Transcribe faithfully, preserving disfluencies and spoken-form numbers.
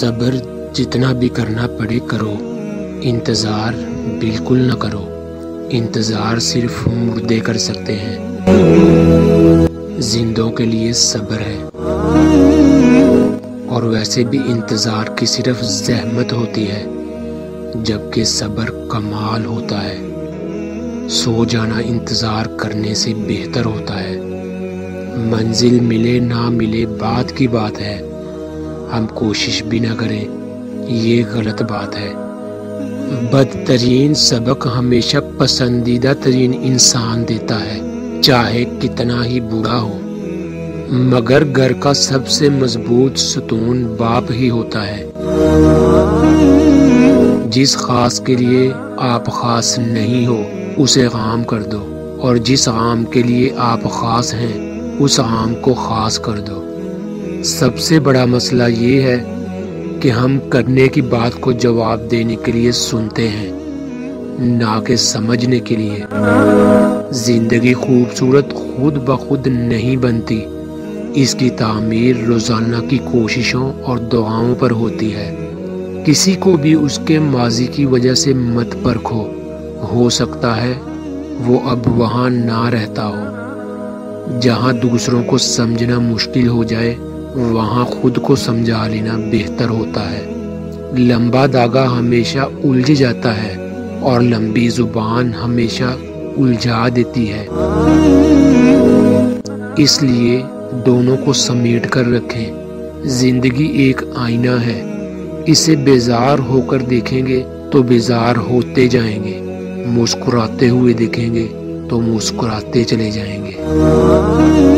صبر جتنا بھی کرنا پڑے کرو، انتظار بالکل نہ کرو، انتظار صرف مردے کر سکتے ہیں، زندوں کے لیے صبر ہے۔ اور ویسے بھی انتظار کی صرف زحمت ہوتی ہے، جبکہ صبر کمال ہوتا ہے۔ سو جانا انتظار کرنے سے بہتر ہوتا ہے۔ منزل ملے نہ ملے بات کی بات ہے، ہم کوشش بھی نہ کریں یہ غلط بات ہے۔ بدترین سبق ہمیشہ پسندیدہ ترین انسان دیتا ہے، چاہے کتنا ہی برا ہو، مگر گھر کا سب سے مضبوط ستون باپ ہی ہوتا ہے۔ جس خاص کے لیے آپ خاص نہیں ہو اسے عام کر دو، اور جس عام کے لیے آپ خاص ہیں اس عام کو خاص کر دو۔ سب سے بڑا مسئلہ یہ ہے کہ ہم کرنے کی بات کو جواب دینے کے لیے سنتے ہیں، نہ کہ سمجھنے کے لیے۔ زندگی خوبصورت خود بخود نہیں بنتی، اس کی تعمیر روزانہ کی کوششوں اور دعاؤں پر ہوتی ہے۔ کسی کو بھی اس کے ماضی کی وجہ سے مت پرکھو، ہو سکتا ہے وہ اب وہاں نہ رہتا ہو۔ جہاں دوسروں کو سمجھنا مشکل ہو جائے وہاں خود کو سمجھا لینا بہتر ہوتا ہے۔ لمبا دھاگا ہمیشہ الجھ جاتا ہے اور لمبی زبان ہمیشہ الجھا دیتی ہے، اس لیے دونوں کو سمیٹ کر رکھیں۔ زندگی ایک آئینہ ہے، اسے بیزار ہو کر دیکھیں گے تو بیزار ہوتے جائیں گے، مسکراتے ہوئے دیکھیں گے تو مسکراتے چلے جائیں گے۔